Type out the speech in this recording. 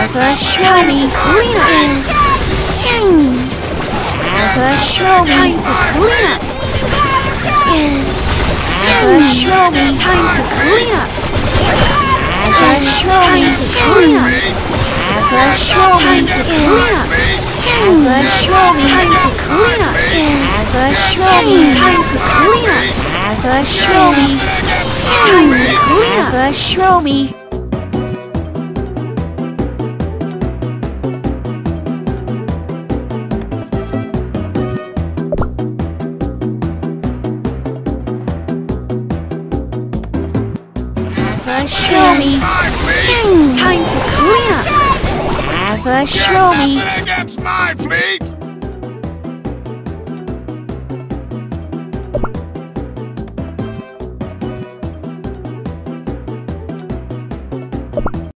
Ava, show me. Clean up. Shinies. Ava, show me. Time to clean up. Ava, show me. Time to clean up. Ava, show me. Clean up. Ava, show me. Time to clean up. Ava, show me. Time to clean up. Ava, show me. Time to clean up. Ava, show me. Time to clean up. Ava, show me. Ava, show me. Time to clean up. Ava, show me. Against my fleet.